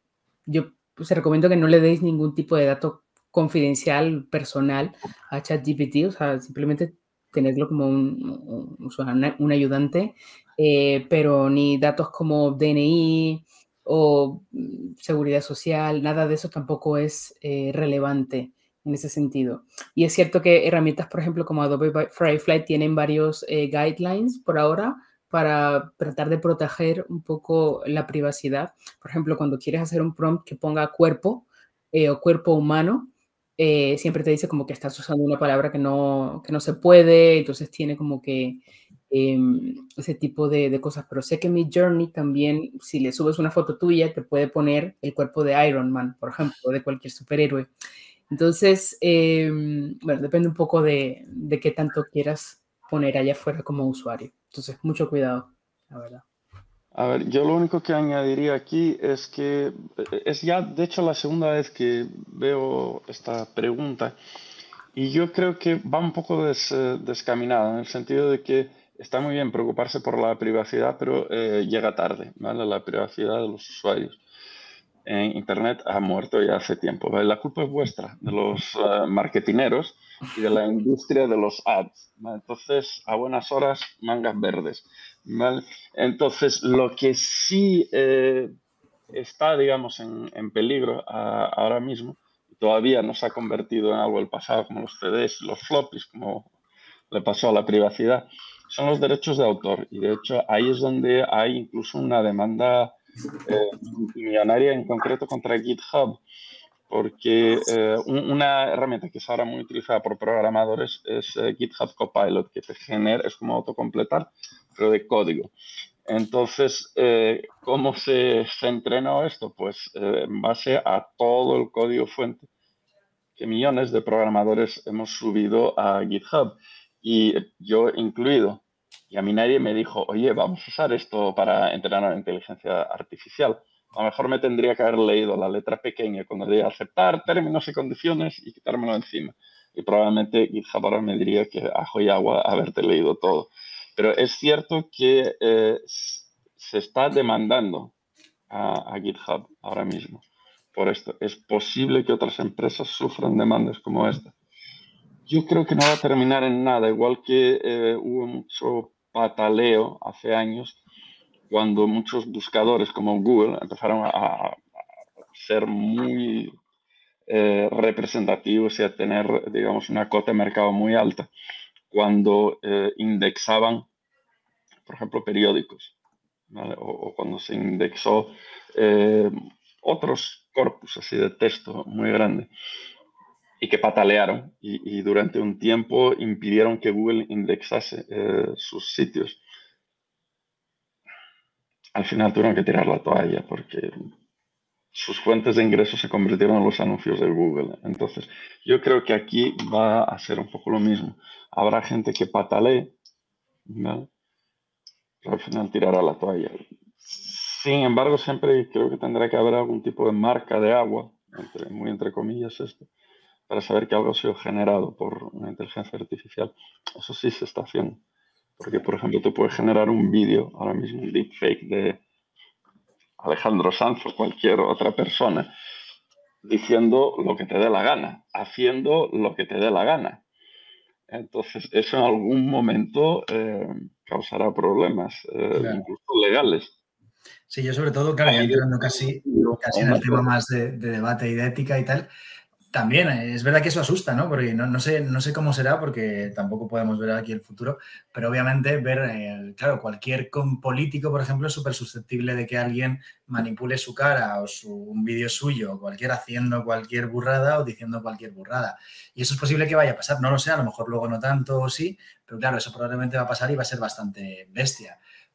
yo pues, recomiendo que no le deis ningún tipo de dato confidencial, personal a ChatGPT, o sea, simplemente tenerlo como un, un- un- un- un ayudante, eh, pero ni datos como D N I o mm, seguridad social, nada de eso tampoco es eh, relevante en ese sentido. Y es cierto que herramientas, por ejemplo, como Adobe Firefly tienen varios eh, guidelines por ahora para tratar de proteger un poco la privacidad. Por ejemplo, cuando quieres hacer un prompt que ponga cuerpo eh, o cuerpo humano, eh, siempre te dice como que estás usando una palabra que no, que no se puede, entonces tiene como que eh, ese tipo de, de cosas. Pero sé que Midjourney también, si le subes una foto tuya, te puede poner el cuerpo de Iron Man, por ejemplo, o de cualquier superhéroe. Entonces, eh, bueno, depende un poco de, de qué tanto quieras poner allá afuera como usuario. Entonces, mucho cuidado, la verdad. A ver, yo lo único que añadiría aquí es que eh, es ya, de hecho, la segunda vez que veo esta pregunta y yo creo que va un poco des, eh, descaminada en el sentido de que está muy bien preocuparse por la privacidad, pero eh, llega tarde, ¿vale? La privacidad de los usuarios en Internet ha muerto ya hace tiempo, ¿vale? La culpa es vuestra, de los uh, marketineros y de la industria de los ads, ¿vale? Entonces, a buenas horas, mangas verdes, ¿vale? Entonces, lo que sí eh, está, digamos, en, en peligro a, ahora mismo, todavía no se ha convertido en algo del pasado, como los C Ds, los floppies, como le pasó a la privacidad, son los derechos de autor. Y de hecho, ahí es donde hay incluso una demanda eh, millonaria en concreto contra GitHub, porque eh, un, una herramienta que es ahora muy utilizada por programadores es eh, GitHub Copilot, que te genera, es como autocompletar, pero de código. Entonces, eh, ¿cómo se, se entrenó esto? Pues eh, en base a todo el código fuente que millones de programadores hemos subido a GitHub, y yo incluido. Y a mí nadie me dijo, oye, vamos a usar esto para entrenar a la inteligencia artificial. A lo mejor me tendría que haber leído la letra pequeña cuando diría aceptar términos y condiciones y quitármelo encima. Y probablemente GitHub ahora me diría que ajo y agua haberte leído todo. Pero es cierto que eh, se está demandando a, a GitHub ahora mismo por esto. Es posible que otras empresas sufran demandas como esta. Yo creo que no va a terminar en nada, igual que eh, hubo mucho pataleo hace años cuando muchos buscadores como Google empezaron a, a ser muy eh, representativos y a tener, digamos, una cota de mercado muy alta cuando eh, indexaban, por ejemplo, periódicos, ¿vale? o, o cuando se indexó eh, otros corpus así de texto muy grande y que patalearon y, y durante un tiempo impidieron que Google indexase eh, sus sitios. Al final tuvieron que tirar la toalla porque sus fuentes de ingresos se convirtieron en los anuncios de Google. Entonces, yo creo que aquí va a ser un poco lo mismo. Habrá gente que patalee, ¿vale? Pero al final tirará la toalla. Sin embargo, siempre creo que tendrá que haber algún tipo de marca de agua, entre, muy entre comillas esto, para saber que algo ha sido generado por una inteligencia artificial. Eso sí se está haciendo. Porque, por ejemplo, tú puedes generar un vídeo, ahora mismo un deepfake de Alejandro Sanz o cualquier otra persona, diciendo lo que te dé la gana, haciendo lo que te dé la gana. Entonces, eso en algún momento eh, causará problemas, eh, Claro. incluso legales. Sí, yo sobre todo, claro, ya entrando casi, casi en el tema más de, de debate y de ética y tal, también es verdad que eso asusta, ¿no? Porque no, no, sé, no sé cómo será, porque tampoco podemos ver aquí el futuro, pero obviamente ver, eh, claro, cualquier político, por ejemplo, es súper susceptible de que alguien manipule su cara o su, un vídeo suyo, o cualquier haciendo cualquier burrada o diciendo cualquier burrada. Y eso es posible que vaya a pasar, no lo sé, a lo mejor luego no tanto o sí, pero claro, eso probablemente va a pasar y va a ser bastante bestia.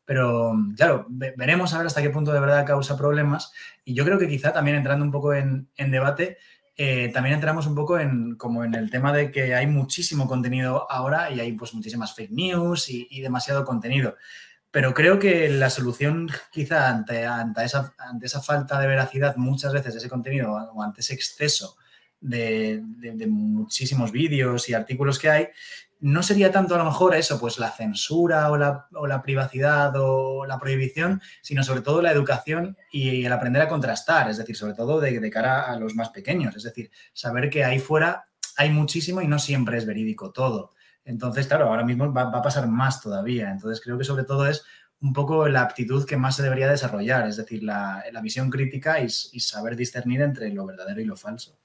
pero claro, veremos a ver hasta qué punto de verdad causa problemas. Y yo creo que quizá también entrando un poco en, en debate, eh, también entramos un poco en, como en el tema de que hay muchísimo contenido ahora y hay pues muchísimas fake news y, y demasiado contenido. Pero creo que la solución quizá ante, ante, esa, ante esa falta de veracidad muchas veces de ese contenido o ante ese exceso de, de, de muchísimos vídeos y artículos que hay, no sería tanto a lo mejor eso, pues la censura o la, o la privacidad o la prohibición, sino sobre todo la educación y el aprender a contrastar, es decir, sobre todo de, de cara a los más pequeños, es decir, saber que ahí fuera hay muchísimo y no siempre es verídico todo. Entonces, claro, ahora mismo va, va a pasar más todavía. Entonces, creo que sobre todo es un poco la aptitud que más se debería desarrollar, es decir, la, la visión crítica y, y saber discernir entre lo verdadero y lo falso.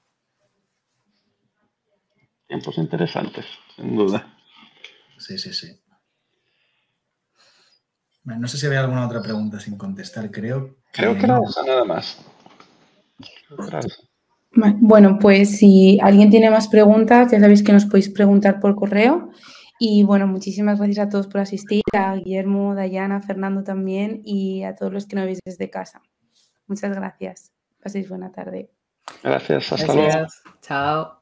Tiempos interesantes, sin duda. Sí, sí, sí. Bueno, no sé si había alguna otra pregunta sin contestar, creo que Creo que era no. esa nada más. Creo que era esa. Bueno, pues si alguien tiene más preguntas, ya sabéis que nos podéis preguntar por correo. Y bueno, muchísimas gracias a todos por asistir, a Guillermo, Dayana, Fernando también y a todos los que nos veis desde casa. Muchas gracias. Paséis buena tarde. Gracias, hasta Gracias. luego. Chao.